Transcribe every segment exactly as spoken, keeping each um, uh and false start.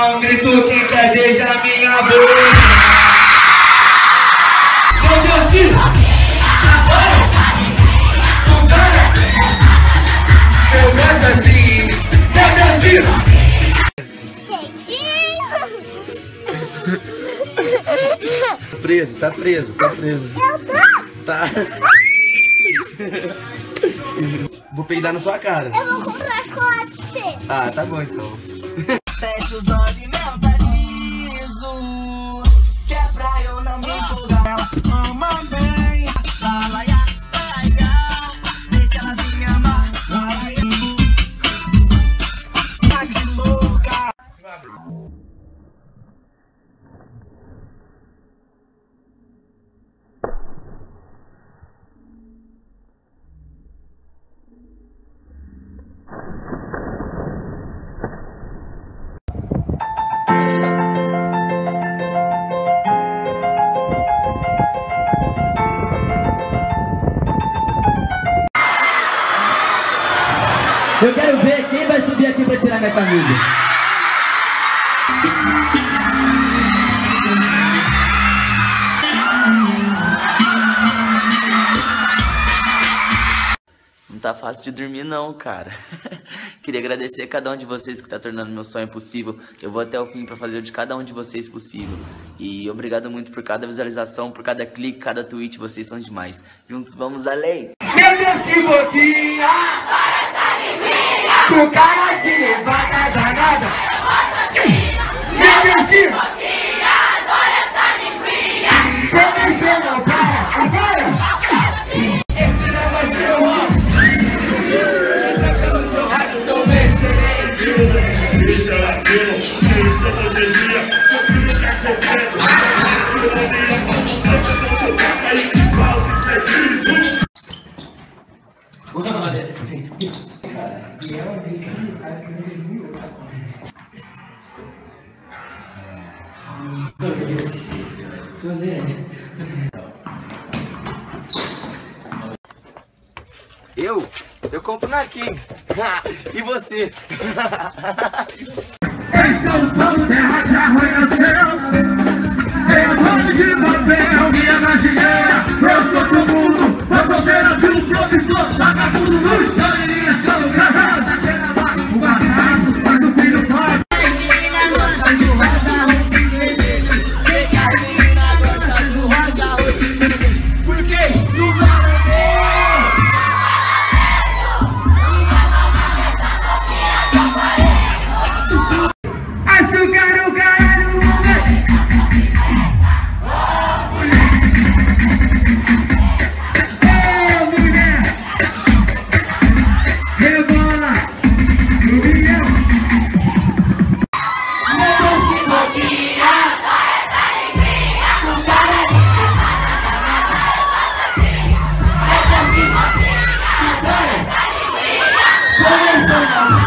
não grito quem quer beijar minha boca. Meu Deus, filho! Eu gosto assim! Meu Deus, filho! Preso, tá preso, tá preso. Eu tô? Tá. Vou peidar na sua cara. Eu vou comprar chocolate pra você. Ah, tá bom então. Fecha os olhos e mentalizo, que é pra eu não me empolgar. Ama bem, fala ya, deixa ela vir me amar. Mas de louca. Eu quero ver quem vai subir aqui pra tirar minha camisa. Não tá fácil de dormir não, cara. Queria agradecer a cada um de vocês que tá tornando meu sonho possível. Eu vou até o fim pra fazer o de cada um de vocês possível. E obrigado muito por cada visualização, por cada clique, cada tweet. Vocês são demais. Juntos vamos além. Meu Deus, que boquinha! Com cara de levada danada. Meu Deus, que boquinha! Adoro essa linguinha. Você não para, agora! Esse não vai ser o homem. Entra pelo seu rádio, tô vencerei. Deixa ela pelo, tira sua protegia. Seu filho quer ser preto. Eu não me aponto, mas eu não sou capa aí. Falo que isso é grito. Eu? Eu compro na Kings. E você? Em São Paulo, terra de arranha-céu. Em mano de papel, minha magia. Eu sou todo mundo, mas solteira de um professor. Vagabundo, luz, galerinha, são carregados. Daquela vaca, o bastardo, mas o filho pode. Por quê? Tu vai açúcar, o cara no momento. Ô, mulher, rebola, Julião. Meu Deus, que boquinha! Adoro essa linguinha. Com cara de meu Deus, que boquinha! Adoro essa linguinha. Começou não.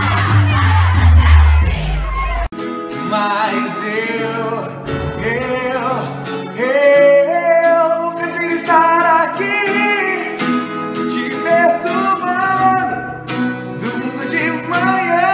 Mas eu, eu, eu prefiro estar aqui te perturbando domingo de manhã.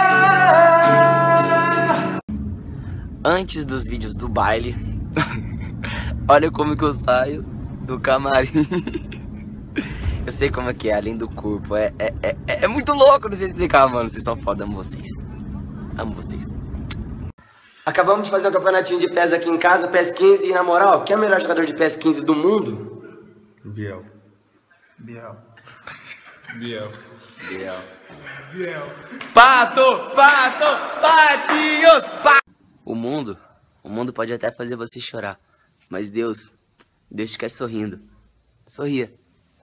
Antes dos vídeos do baile, olha como que eu saio do camarim. Eu sei como é que é, além do corpo. É, é, é, é muito louco, não sei explicar, mano. Vocês são foda, amo vocês. Amo vocês. Acabamos de fazer um campeonatinho de P E S aqui em casa, P E S quinze, e na moral, quem é o melhor jogador de P E S quinze do mundo? Biel. Biel. Biel. Biel. Biel. Pato, pato, patinhos, pa... O mundo, o mundo pode até fazer você chorar, mas Deus, Deus te quer sorrindo. Sorria.